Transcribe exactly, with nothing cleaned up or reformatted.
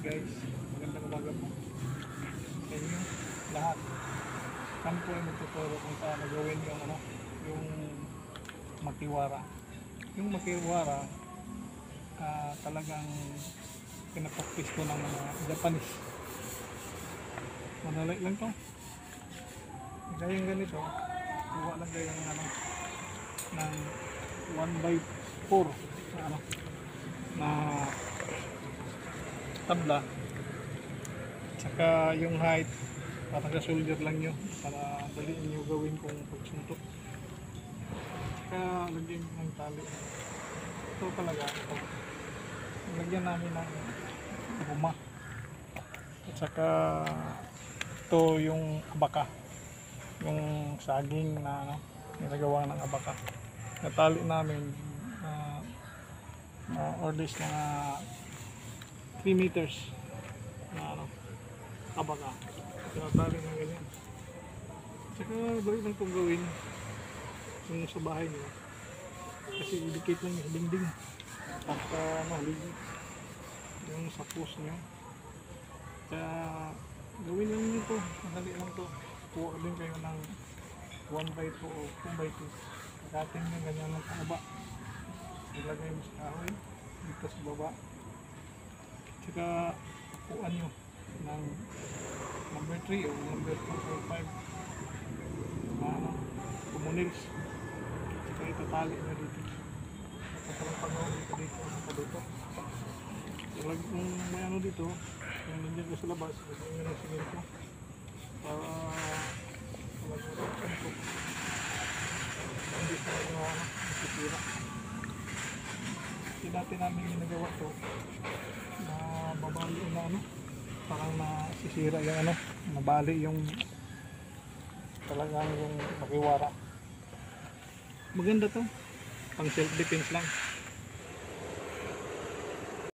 guys, magandang umaga po sa inyo lahat. Kami po ay magtuturo kung paano gawin yung ano, yung Makiwara. Yung Makiwara, uh, talagang pinapaktis ko ng mga Japanese. Manalay lang to. Gayang ganito, kuha lang kayo ng ano, ng one by four na ano, na tabla, tsaka yung height para sa shoulder lang nyo para daliin nyo gawin kung pagsuntok, tsaka lagyan ng tali. Ito talaga ito, lagyan namin ng guma, at saka ito yung abaka, yung saging na ano, nilagawa ng abaka. Natali namin uh, uh, or least mga three meters na ano, abaka. Tinatali na ganyan. Tsaka balik lang itong gawin yung sa bahay nyo, kasi idikit lang yung dingding at uh, ano, yung sa post nyo. Kaya gawin lang nyo ito, madali lang ito. Kuha din kayo ng one by two o two by two, kakating nyo ganyan ng paaba, ilagay mo sa kahoy dito sa baba. Tsaka puan nyo ng number three o number four or five na ano, kumunils. Tsaka itatali nyo dito. Tsaka pag-aw dito dito dito dito. Ilag kung may ano dito, kung nandiyan ko sa labas, lagyan nyo ng simento para walang nyo hindi sa mga ano, nasisira. Kasi dati namin ginagawa to na babali na ano, parang nasisira yung ano, nabali yung talagang yung Makiwara. Maganda to, pang self defense lang.